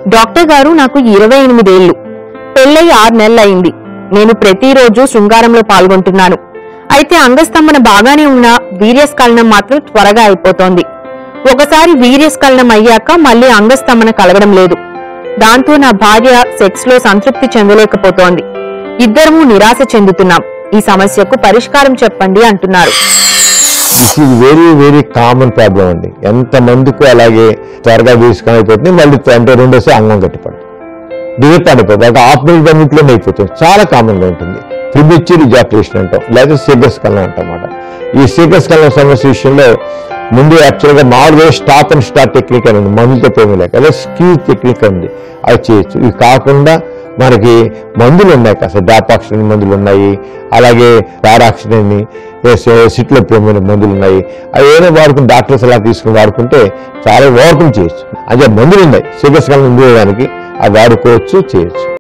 Doctor గారు, నాకు 28 ఏళ్లు, పెళ్ళై 6 నెలలు అయింది. నేను ప్రతిరోజు శృంగారంలో పాల్గొంటున్నాను. అయితే అంగస్తంభన బాగానే ఉన్నా వీర్యస్ఖలనం మాత్రం త్వరగా అయిపోతోంది. ఒకసారి వీర్యస్ఖలనం అయ్యాక మళ్లీ అంగస్తంభన కలగడం లేదు. దాంతో నా భార్య సెక్స్ లో సంతృప్తి చెందలేకపోతోంది. ఇద్దరము నిరాశ చెందుతున్నాం. ఈ సమస్యకు పరిష్కారం చెప్పండి అంటున్నారు. This is very very common problem అండి. ఎంత మందికి అలాగే త్వరగా వీర్యస్ఖలనం అయిపోతుంది, మళ్ళీ అంటే రెండోసారి అంగం గట్టిపడుతుంది, దిగపడిపోతుంది, అంటే హాఫ్ మినిట్ అన్నింటిలోనే అయిపోతుంది. చాలా కామన్ గా ఉంటుంది. ప్రిమెచ్యూర్ ఇజాక్యులేషన్ అంటాం, లేదా శీఘ్రస్ఖలనం అంటామాట. ఈ శీఘ్రస్ఖలనం సమస్య విషయంలో ముందు యాక్చువల్గా మామూలుగా స్టాప్ అండ్ స్టార్ట్ టెక్నిక్ అని ఉంది, మందులతో ప్రేమ లేక, అదే స్క్యూజ్ టెక్నిక్ ఉంది, అది చేయొచ్చు. ఇవి కాకుండా మనకి మందులు ఉన్నాయి, కాస్త డాపాక్సిన్ మందులు ఉన్నాయి, అలాగే పారాక్సిన్ అని సిట్లోప్రోమ్ మందులు ఉన్నాయి. అవి ఏమైనా వాడుకుని డాక్టర్స్ అలా తీసుకుని వాడుకుంటే చాలా ఓవర్కమ్ చేయొచ్చు. అదే మందులు ఉన్నాయి శీఘ్రస్ఖలనం ఉండేదానికి, అవి వాడుకోవచ్చు, చేయొచ్చు.